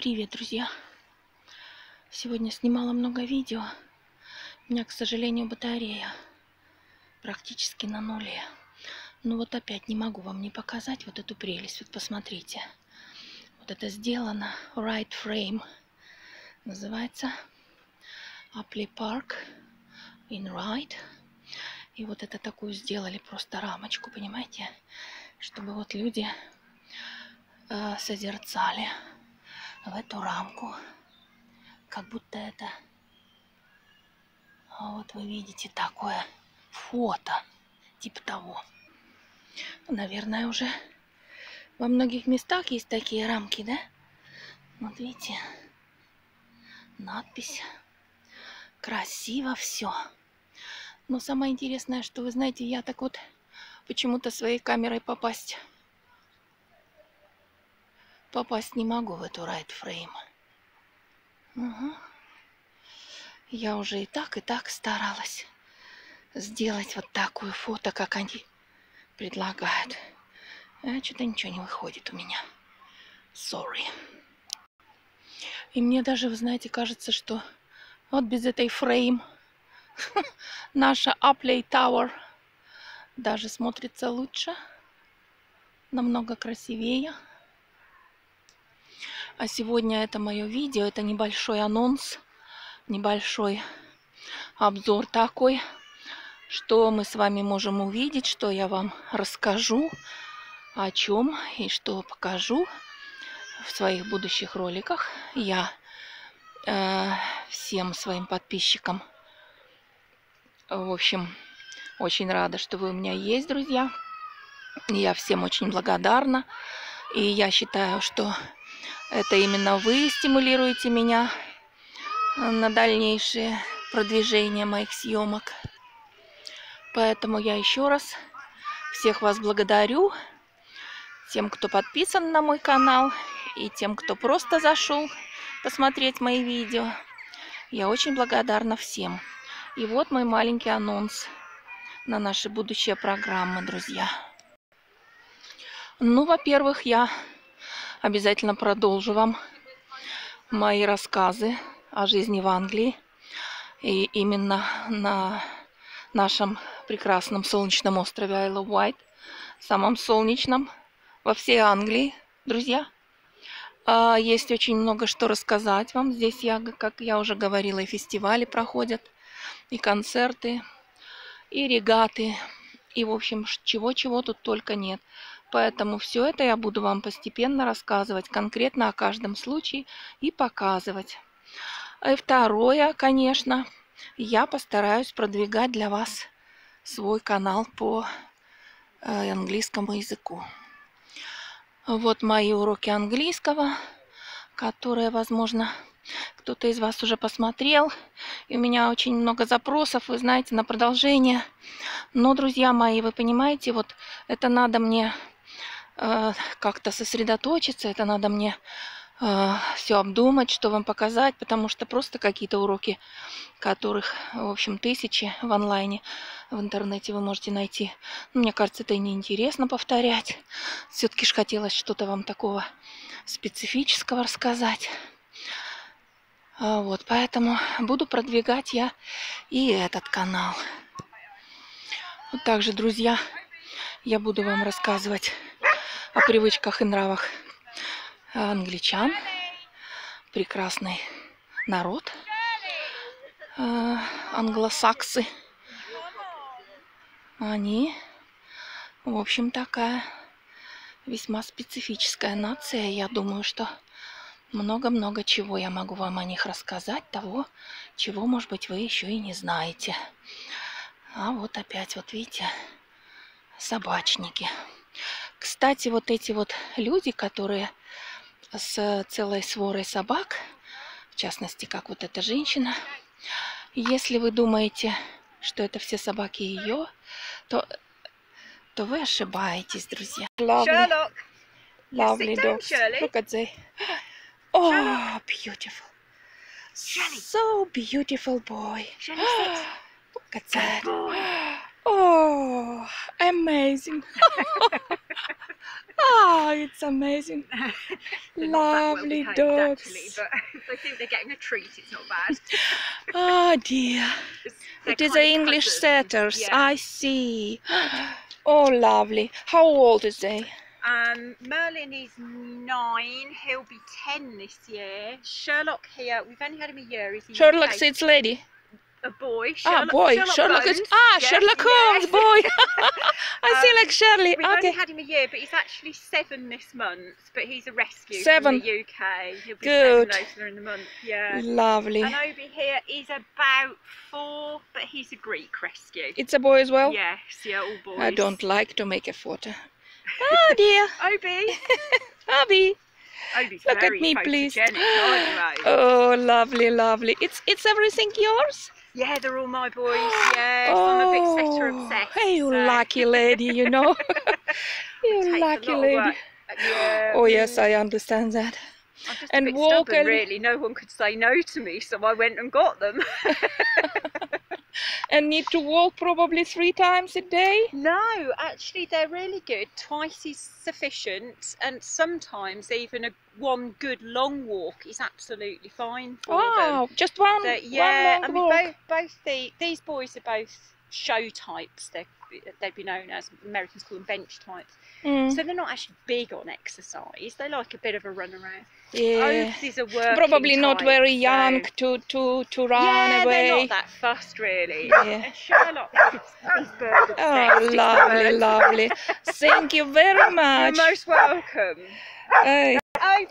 Привет, друзья! Сегодня снимала много видео. У меня, к сожалению, батарея практически на нуле. Ну вот опять не могу вам не показать вот эту прелесть. Вот посмотрите. Вот это сделано. Right Frame. Называется Apley Park in Ryde. И вот это такую сделали просто рамочку, понимаете? Чтобы вот люди созерцали в эту рамку. Как будто это... Вот вы видите такое фото, типа того. Наверное, уже во многих местах есть такие рамки, да? Вот видите, надпись. Красиво все. Но самое интересное, что вы знаете, я так вот почему-то своей камерой попасть не могу в эту Right Frame. Угу. Я уже и так старалась сделать вот такое фото, как они предлагают. А что-то ничего не выходит у меня. Sorry. И мне даже, вы знаете, кажется, что вот без этой фрейм наша Apley Tower даже смотрится лучше, намного красивее. А сегодня это мое видео, это небольшой анонс, небольшой обзор такой, что мы с вами можем увидеть, что я вам расскажу, о чем и что покажу в своих будущих роликах. Я всем своим подписчикам, в общем, очень рада, что вы у меня есть, друзья. Я всем очень благодарна. И я считаю, что это именно вы стимулируете меня на дальнейшее продвижение моих съемок. Поэтому я еще раз всех вас благодарю. Тем, кто подписан на мой канал, и тем, кто просто зашел посмотреть мои видео. Я очень благодарна всем. И вот мой маленький анонс на наши будущие программы, друзья. Ну, во-первых, я обязательно продолжу вам мои рассказы о жизни в Англии. И именно на нашем прекрасном солнечном острове Isle of Wight, самом солнечном во всей Англии, друзья. Есть очень много что рассказать вам. Здесь, как я уже говорила, и фестивали проходят, и концерты, и регаты, и, в общем, чего тут только нет. Поэтому все это я буду вам постепенно рассказывать, конкретно о каждом случае и показывать. И второе, конечно, я постараюсь продвигать для вас свой канал по английскому языку. Вот мои уроки английского, которые, возможно, кто-то из вас уже посмотрел. И у меня очень много запросов, вы знаете, на продолжение. Но, друзья мои, вы понимаете, вот это надо мне как-то сосредоточиться, это надо мне все обдумать, что вам показать, потому что просто какие-то уроки, которых, в общем, тысячи в онлайне, в интернете вы можете найти. Мне кажется, это и неинтересно повторять. Все-таки ж хотелось что-то вам такого специфического рассказать. Вот, поэтому буду продвигать я и этот канал. Вот также, друзья, я буду вам рассказывать о привычках и нравах англичан. Прекрасный народ. Англосаксы. Они, в общем, такая весьма специфическая нация. Я думаю, что много-много чего я могу вам о них рассказать, того, чего, может быть, вы еще и не знаете. А вот опять, вот видите, собачники. Кстати, вот эти вот люди, которые с целой сворой собак, в частности, как вот эта женщина, если вы думаете, что это все собаки ее, то вы ошибаетесь, друзья. Lovely dogs. Look at they. Oh, beautiful. So beautiful boy. Look at that. Oh, amazing. Oh, it's amazing. They're not that Lovely well dogs. behaved, actually, but if they think they're getting a treat, it's not bad. Oh dear. They're It is kind an of English cousins, setters. yeah. I see. Oh, lovely. How old is they? Merlin is 9, he'll be 10 this year. Sherlock here, we've only had him a year. He's a Sherlock UK, Sits lady. a boy. Ah, boy. Sherlock Holmes. is. Ah, Yes, Sherlock yes. Holmes, boy. I see like Shirley. We've Okay. only had him a year, but he's actually 7 this month. But he's a rescue 7. from the UK. He'll be Good. 7 later in the month. Yeah. Lovely. And Obi here is about 4, but he's a Greek rescue. It's a boy as well? Yes, yeah, all boys. I don't like to make a photo. Oh dear. Obi. Obi. Obi's Look at very me, please. photogenic, aren't you, Obi? Oh, lovely, lovely. It's everything yours? Yeah, they're all my boys. Yes, I'm a bit setter obsessed. Hey, you so. lucky lady, you know. You Takes lucky a lot of lady. work. Yeah. Oh yes, I understand that. I'm just And a bit walk stubborn, a- really. No one could say no to me, so I went and got them. And need to walk probably 3 times a day? No, actually, they're really good. Twice is sufficient, and sometimes even one good long walk is absolutely fine for them. Wow, just one, Yeah, one long walk. both these boys are both show types. They'd be known as, Americans call them bench types. Mm, So they're not actually big on exercise. They like a bit of a run around. yeah. Oaks is a working Probably not type, very so- young to run Yeah, away. they're not that fussed really. Yeah. And Sherlock is bird obsessed. Oh, He's lovely, bird. lovely. Thank you very You're much. most welcome. Uh, Oh,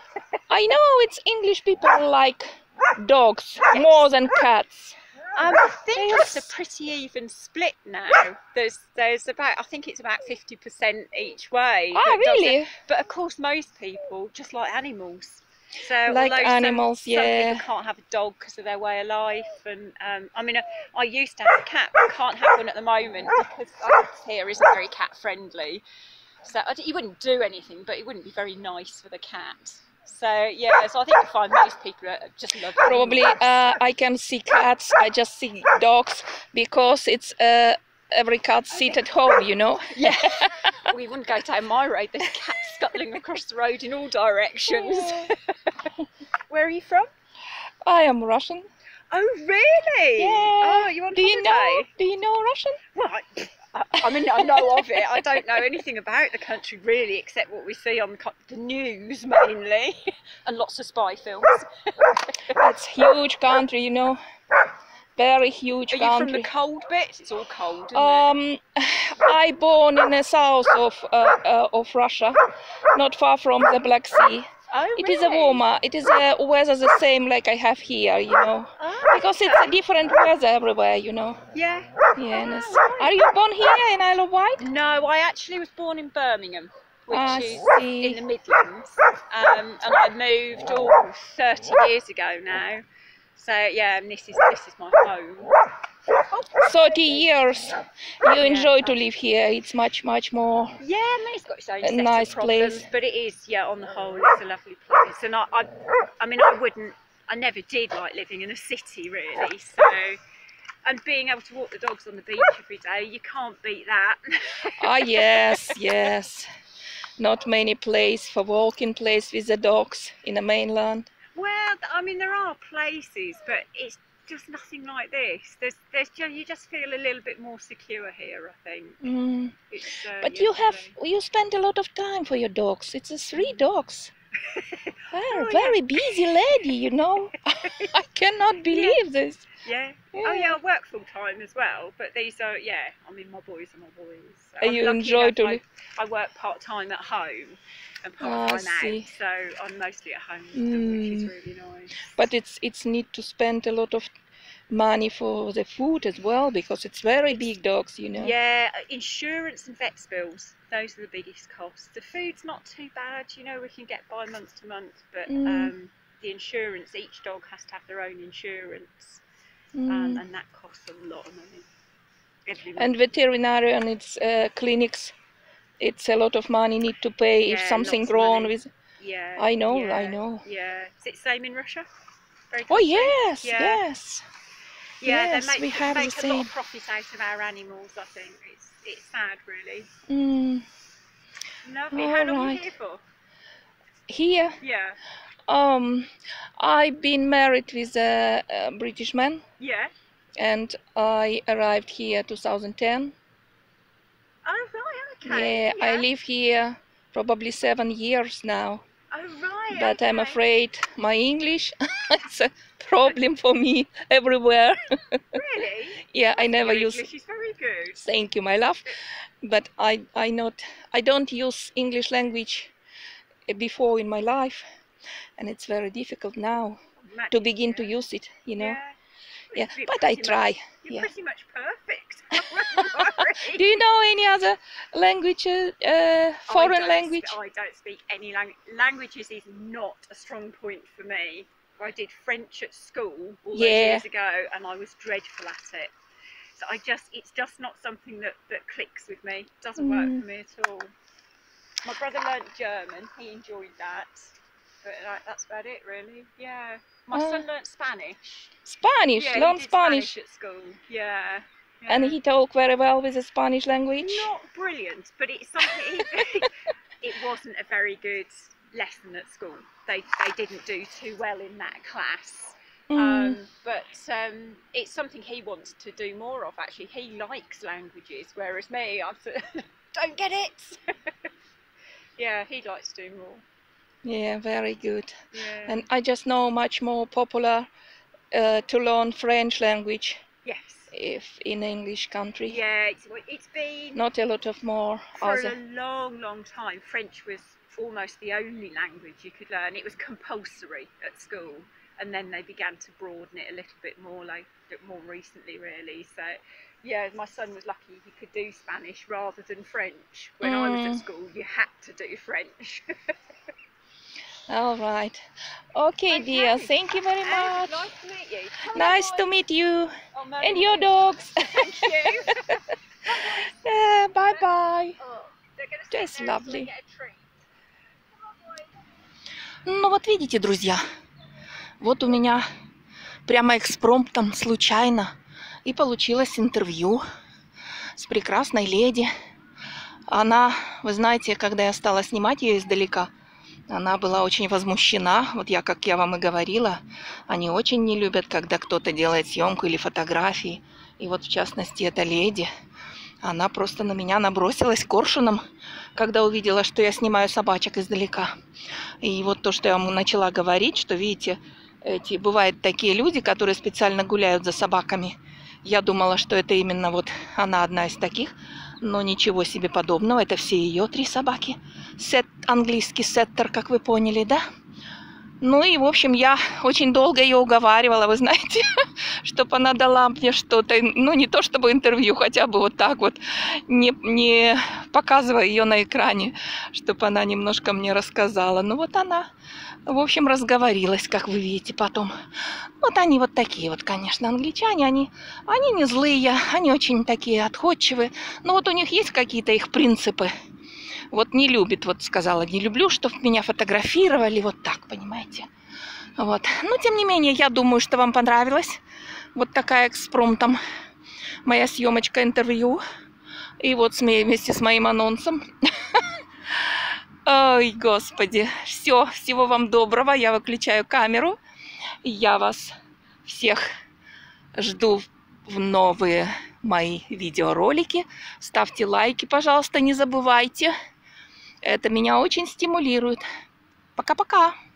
I know it's English people like dogs more than cats. I think Yes. it's a pretty even split now. There's about, I think it's about 50% each way. Oh, that does it. really? But of course, most people just like animals. So Like although animals, some yeah. people can't have a dog because of their way of life, and I mean, I used to have a cat, but can't have one at the moment because Oaks here isn't very cat friendly. So he wouldn't do anything, but it wouldn't be very nice for the cat. So yeah, so I think you find most people just love Probably animals. I can see cats, I just see dogs because it's every cat sit at home, you know. Yeah, we wouldn't go down my road. There's cats scuttling across the road in all directions. Where are you from? I am Russian. Oh really? Yeah. Oh, you on Do you know? holiday? Do you know Russian? Well, I mean, I know of it. I don't know anything about the country really, except what we see on the news mainly, and lots of spy films. It's huge country, you know. Very huge Are you from country. the cold bit? It's all cold, isn't it? I born in the south of Russia, not far from the Black Sea. Oh, It is a warmer. It is a weather the same like I have here, you know, Oh, because it's a different weather everywhere, you know. yeah. Yes. Are you born here in Isle of Wight? No, I actually was born in Birmingham, which I is see. in the Midlands, and I moved 30 years ago now. So yeah, and this is my home. 30 years. You enjoy to live here. It's much more. Yeah, I mean, it's got its own set Nice of problems, place. but it is, yeah, on the whole, it's a lovely place. And I never did like living in a city really. So, and being able to walk the dogs on the beach every day, you can't beat that. Ah, yes. Not many place for walking place with the dogs in the mainland. Well, I mean, there are places, but it's just nothing like this. You just feel a little bit more secure here, I think. Mm. It's, But yeah, you spend a lot of time for your dogs. It's 3 dogs. Oh, Very busy lady, you know. I cannot believe this. Yeah. Oh yeah, I work full time as well, but these are, yeah, I mean, my boys are my boys. So I'm You lucky enjoy enough to live. I work part time at home and part time see. out, so I'm mostly at home with them, which is really nice. But it's need to spend a lot of money for the food as well because it's very big dogs, you know. Yeah, insurance and vets bills, those are the biggest costs. The food's not too bad, you know, we can get by month to month, but the insurance, each dog has to have their own insurance, and that costs a lot of money every month. And veterinarian, it's clinics. It's a lot of money need to pay if Yeah, something lots of wrong money. with. Yeah, I know. Yeah. Is it the same in Russia? Very Oh good food? yes, Yeah. yes. Yeah, Yes, they we have the make a lot same. of profit out of our animals. I think it's sad, really. Mm, Lovely. How all long are you right. here for? Here, Yeah. I've been married with a British man, Yeah. and I arrived here 2010. Oh right. Okay. Yeah, I Yeah. live here probably 7 years now, Oh right. but I'm Okay. afraid my English it's a problem for me everywhere. Really? Yeah, I I think never your use. English is very good. Thank you, my love. But I don't use English language before in my life, and it's very difficult now to Imagine, begin to yeah. use it. Yeah. Yeah, You're but I pretty try. much, you're Yeah. pretty much perfect. I wouldn't worry. Do you know any other language, foreign language? I don't speak any language. Languages is not a strong point for me. I did French at school all those years ago, and I was dreadful at it. So it's just not something that clicks with me. It doesn't work for me at all. My brother learnt German. He enjoyed that, but that's about it, really. Yeah. My son learnt Spanish. Spanish, Yeah, learn he did Spanish. at school. Yeah. And he talked very well with the Spanish language. Not brilliant, but it's something. It wasn't a very good lesson at school. They didn't do too well in that class. But it's something he wants to do more of. Actually, he likes languages, whereas me, I don't get it. Yeah, he'd like to do more. Yeah, very good. Yeah. And I just know much more popular to learn French language. Yes. If in English country. Yeah, it's been not a lot of more for other. a long time. French was almost the only language you could learn. It was compulsory at school, and then they began to broaden it a little bit more, like more recently, really. So, yeah, my son was lucky he could do Spanish rather than French. When I was at school, you had to do French. All right. Okay, dear. Thank you very much. Nice to meet you. Nice to meet you. Oh, And your dogs. Thank you. Bye-bye. Oh, they're gonna sit Just there until lovely. they get a treat. Ну вот видите, друзья, вот у меня прямо экспромтом, случайно, и получилось интервью с прекрасной леди. Она, вы знаете, когда я стала снимать ее издалека, она была очень возмущена. Вот как я вам и говорила, они очень не любят, когда кто-то делает съемку или фотографии. И вот в частности эта леди, она просто на меня набросилась коршуном, когда увидела, что я снимаю собачек издалека. И вот то, что я вам начала говорить, что, видите, бывают такие люди, которые специально гуляют за собаками. Я думала, что это именно вот она одна из таких, но ничего себе подобного. Это все ее 3 собаки. Английский сеттер, как вы поняли, да? Ну и, в общем, я очень долго ее уговаривала, вы знаете, чтобы она дала мне что-то, ну не то чтобы интервью, хотя бы вот так вот, не показывая ее на экране, чтобы она немножко мне рассказала. Ну вот она, в общем, разговорилась, как вы видите потом. Вот они вот такие вот, конечно, англичане, они не злые, они очень такие отходчивые, но вот у них есть какие-то их принципы. Вот не любит, вот сказала, не люблю, чтобы меня фотографировали, вот так, понимаете. Вот. Но, тем не менее, я думаю, что вам понравилась вот такая экспромтом моя съемочка интервью. И вот вместе с моим анонсом. Ой, господи. Все, всего вам доброго. Я выключаю камеру. Я вас всех жду в новые мои видеоролики. Ставьте лайки, пожалуйста, не забывайте. Это меня очень стимулирует. Пока-пока.